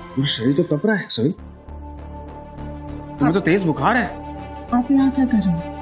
मेरा शरीर तो तप रहा है सभी। तुम्हें तो तेज बुखार है। आप यहाँ क्या कर रहे हैं?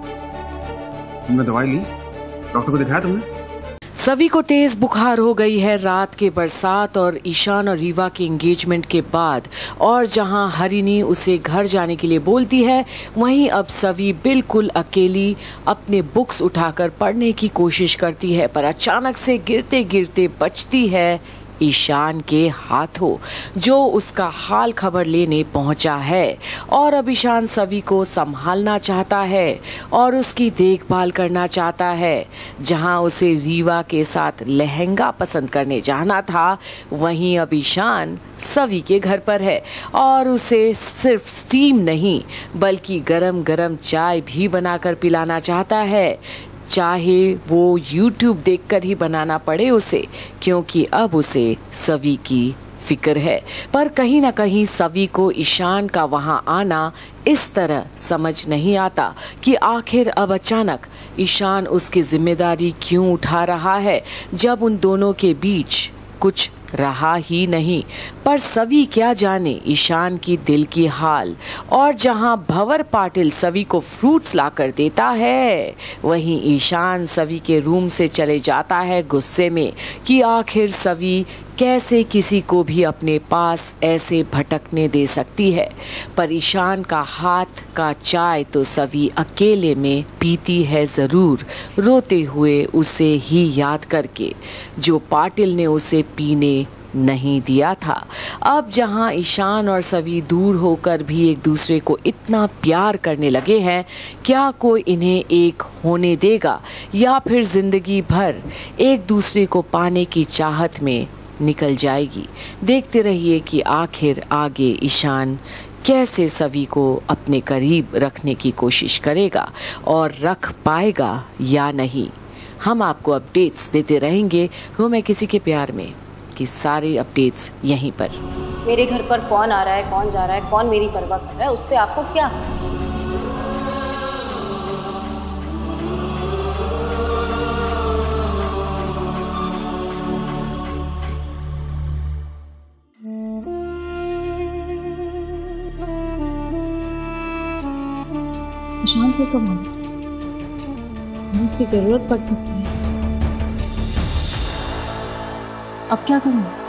तुमने दवाई ली? डॉक्टर को दिखाया तुमने? सभी को तेज बुखार हो गई है रात के बरसात और ईशान और रीवा के एंगेजमेंट के बाद। और जहां हरिणी उसे घर जाने के लिए बोलती है, वहीं अब सभी बिल्कुल अकेली अपने बुक्स उठाकर पढ़ने की कोशिश करती है, पर अचानक से गिरते गिरते बचती है ईशान के हाथों, जो उसका हाल खबर लेने पहुंचा है। और अब ईशान सभी को संभालना चाहता है और उसकी देखभाल करना चाहता है। जहां उसे रीवा के साथ लहंगा पसंद करने जाना था, वहीं अब ईशान सभी के घर पर है और उसे सिर्फ स्टीम नहीं बल्कि गरम गरम चाय भी बनाकर पिलाना चाहता है, चाहे वो YouTube देखकर ही बनाना पड़े उसे, क्योंकि अब उसे सभी की फिक्र है। पर कहीं ना कहीं सभी को ईशान का वहां आना इस तरह समझ नहीं आता कि आखिर अब अचानक ईशान उसकी जिम्मेदारी क्यों उठा रहा है, जब उन दोनों के बीच कुछ रहा ही नहीं। पर सभी क्या जाने ईशान की दिल की हाल। और जहां भंवर पाटिल सभी को फ्रूट्स लाकर देता है, वहीं ईशान सभी के रूम से चले जाता है गुस्से में कि आखिर सभी कैसे किसी को भी अपने पास ऐसे भटकने दे सकती है। पर ईशान का हाथ का चाय तो सभी अकेले में पीती है ज़रूर, रोते हुए उसे ही याद करके, जो पाटिल ने उसे पीने नहीं दिया था। अब जहां ईशान और सभी दूर होकर भी एक दूसरे को इतना प्यार करने लगे हैं, क्या कोई इन्हें एक होने देगा या फिर जिंदगी भर एक दूसरे को पाने की चाहत में निकल जाएगी। देखते रहिए कि आखिर आगे ईशान कैसे सभी को अपने करीब रखने की कोशिश करेगा और रख पाएगा या नहीं। हम आपको अपडेट्स देते रहेंगे हूँ मैं किसी के प्यार में, कि सारे अपडेट्स यहीं पर। मेरे घर पर कौन आ रहा है, कौन जा रहा है, कौन मेरी परवाह कर रहा है, उससे आपको क्या? ईशान से कब इसकी जरूरत पड़ सकती है। अब क्या करूं?